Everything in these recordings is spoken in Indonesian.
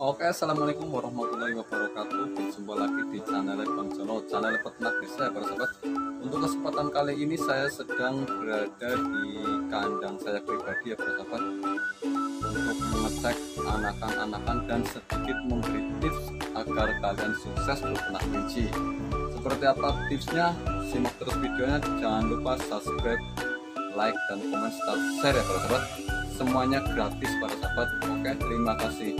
Oke, assalamualaikum warahmatullahi wabarakatuh. Berjumpa lagi di channel Bang Jono, channel peternak desa ya para sahabat. Untuk kesempatan kali ini saya sedang berada di kandang saya pribadi ya para sahabat, untuk mengecek anakan-anakan dan sedikit memberi tips agar kalian sukses berternak kelinci. Seperti apa tipsnya? Simak terus videonya. Jangan lupa subscribe, like, dan komen serta share ya para sahabat. Semuanya gratis para sahabat. Oke, terima kasih.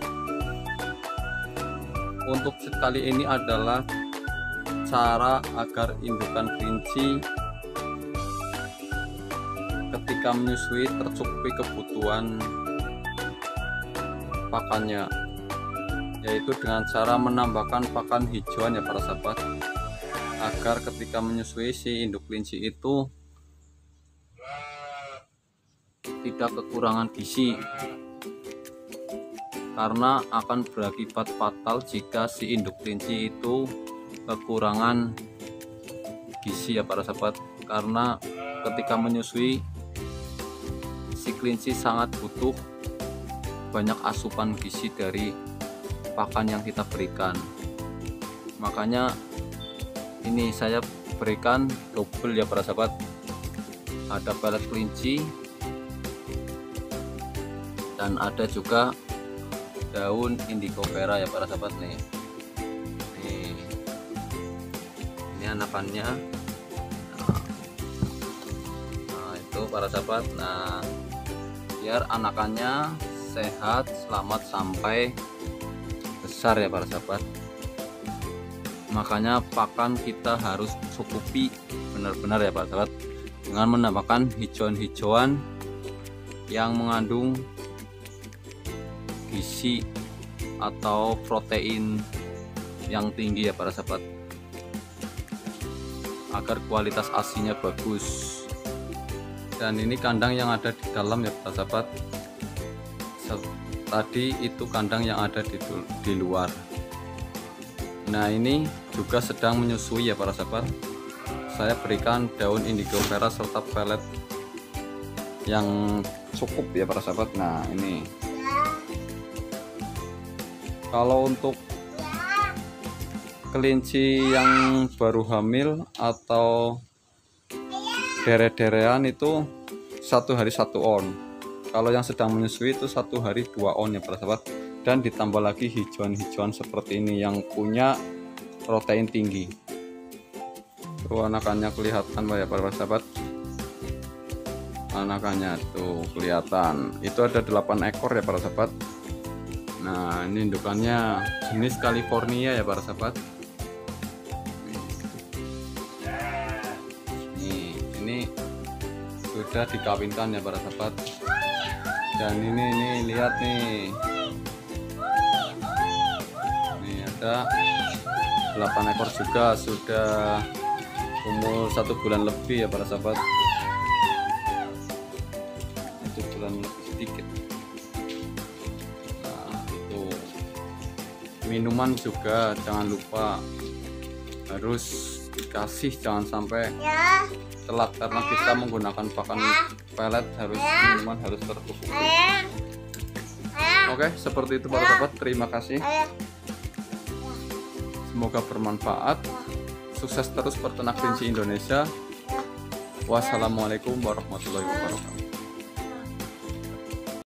Untuk kali ini adalah cara agar indukan kelinci ketika menyusui tercukupi kebutuhan pakannya, yaitu dengan cara menambahkan pakan hijauan ya para sahabat, agar ketika menyusui si induk kelinci itu tidak kekurangan gizi, karena akan berakibat fatal jika si induk kelinci itu kekurangan gizi ya para sahabat. Karena ketika menyusui si kelinci sangat butuh banyak asupan gizi dari pakan yang kita berikan. Makanya ini saya berikan double ya para sahabat, ada pelet kelinci dan ada juga daun indigo vera ya para sahabat nih. Ini anakannya. Nah, itu para sahabat. Nah, biar anakannya sehat, selamat sampai besar ya para sahabat. Makanya pakan kita harus cukupi benar-benar ya para sahabat, dengan menambahkan hijauan-hijauan yang mengandung gizi atau protein yang tinggi ya para sahabat, agar kualitas asinya bagus. Dan ini kandang yang ada di dalam ya para sahabat, tadi itu kandang yang ada di luar. Nah, ini juga sedang menyusui ya para sahabat. Saya berikan daun indigo vera serta pelet yang cukup ya para sahabat. Nah, ini kalau untuk kelinci yang baru hamil atau dere-derean itu 1 hari 1 on. Kalau yang sedang menyusui itu 1 hari 2 on ya para sahabat. Dan ditambah lagi hijauan-hijauan seperti ini yang punya protein tinggi. Tuh anakannya kelihatan ya para sahabat. Anakannya tuh kelihatan. Itu ada 8 ekor ya para sahabat. Nah, ini indukannya jenis California ya para sahabat. Ini sudah dikawinkan ya para sahabat. Dan ini lihat nih. Nih ada 8 ekor juga, sudah umur 1 bulan lebih ya para sahabat. 1 bulan lebih sedikit. Minuman juga jangan lupa harus dikasih, jangan sampai telat, karena kita menggunakan pakan pelet, harus minuman harus tercukupi. Oke, seperti itu para sahabat. Terima kasih, semoga bermanfaat. Sukses terus peternak kelinci Indonesia. Wassalamualaikum warahmatullahi wabarakatuh.